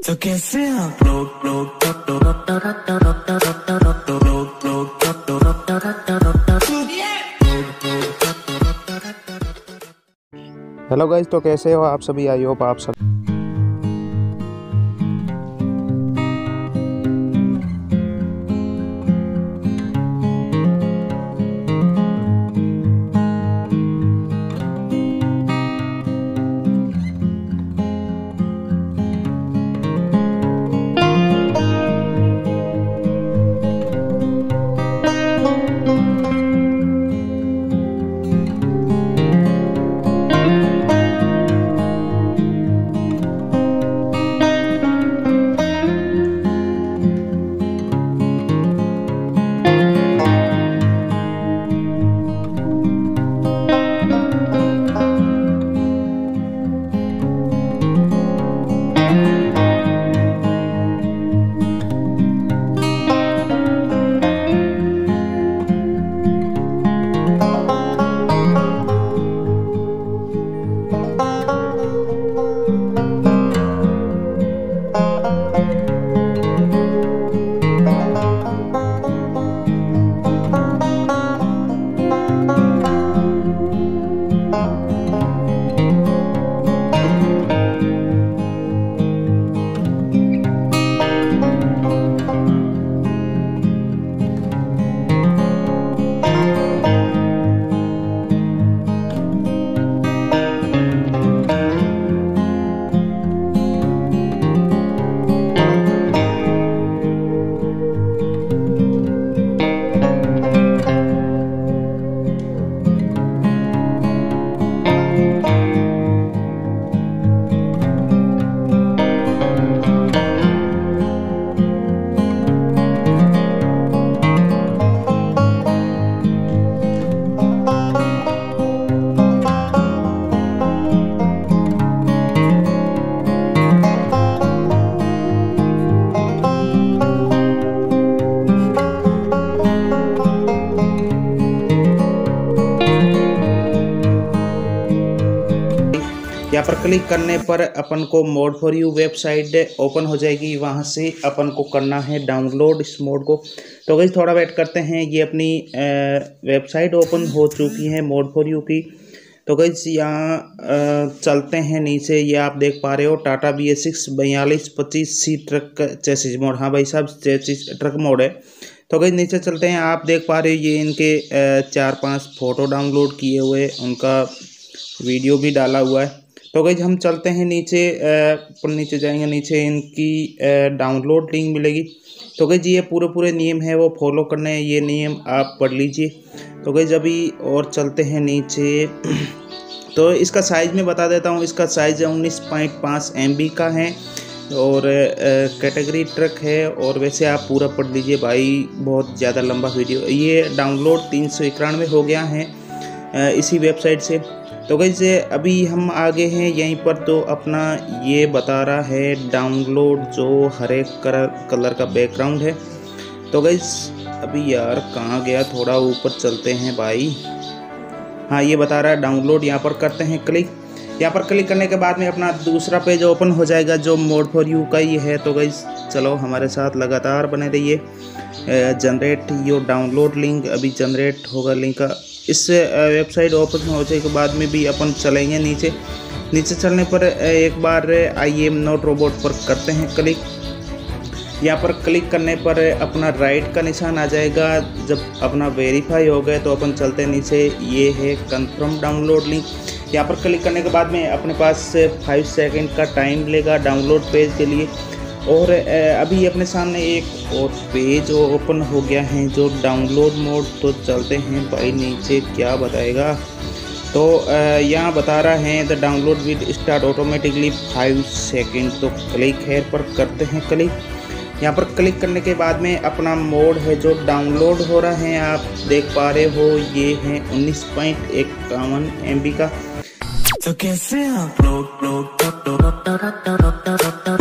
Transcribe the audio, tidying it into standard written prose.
तो कैसे आप हेलो गाइज, तो कैसे हो आप सभी। आई होप आप सब यहाँ पर क्लिक करने पर अपन को mod for you website open हो जाएगी। वहाँ से अपन को करना है डाउनलोड इस मोड को। तो गाइस थोड़ा वेट करते हैं। ये अपनी वेबसाइट ओपन हो चुकी है मोड फॉर यू की। तो गाइस यहाँ चलते हैं नीचे। ये आप देख पा रहे हो Tata BS6 4225C truck chassis mode. हाँ भाई साहब, चेसिस ट्रक मोड है। तो गाइस नीचे चलते हैं। आप देख पा रहे हो ये इनके 4-5 फ़ोटो डाउनलोड किए हुए, उनका वीडियो भी डाला हुआ है। तो गाइस हम चलते हैं नीचे। पर नीचे जाएंगे, नीचे इनकी डाउनलोड लिंक मिलेगी। तो गाइस ये पूरे नियम है वो फॉलो करने हैं। ये नियम आप पढ़ लीजिए। तो गाइस अभी और चलते हैं नीचे। तो इसका साइज़ मैं बता देता हूँ। इसका साइज़ 19.5 MB का है और कैटेगरी ट्रक है। और वैसे आप पूरा पढ़ लीजिए भाई, बहुत ज़्यादा लंबा वीडियो। ये डाउनलोड 391 हो गया है इसी वेबसाइट से। तो गाइस अभी हम आगे हैं यहीं पर। तो अपना ये बता रहा है डाउनलोड, जो हरे कलर का बैकग्राउंड है। तो गाइस अभी यार कहाँ गया, थोड़ा ऊपर चलते हैं भाई। हाँ ये बता रहा है डाउनलोड। यहाँ पर करते हैं क्लिक। यहाँ पर क्लिक करने के बाद में अपना दूसरा पेज ओपन हो जाएगा जो मोड फॉर यू का ही है। तो गाइस चलो हमारे साथ लगातार बने रहिए। जनरेट योर डाउनलोड लिंक, अभी जनरेट होगा लिंक का। इस वेबसाइट ओपन होने के बाद में भी अपन चलेंगे नीचे। नीचे चलने पर एक बार आई एम नॉट रोबोट पर करते हैं क्लिक। यहाँ पर क्लिक करने पर अपना राइट का निशान आ जाएगा। जब अपना वेरीफाई हो गए तो अपन चलते हैं नीचे। ये है कंफर्म डाउनलोड लिंक। यहाँ पर क्लिक करने के बाद में अपने पास 5 सेकंड का टाइम लेगा डाउनलोड पेज के लिए। और अभी अपने सामने एक और पेज ओपन हो गया है जो डाउनलोड मोड। तो चलते हैं भाई नीचे, क्या बताएगा। तो यहाँ बता रहा है the download will start automatically 5 second. तो क्लिक है पर करते हैं क्लिक। यहाँ पर क्लिक करने के बाद में अपना मोड है जो डाउनलोड हो रहा है, आप देख पा रहे हो। ये है 19.51 MB का। तो कैसे आप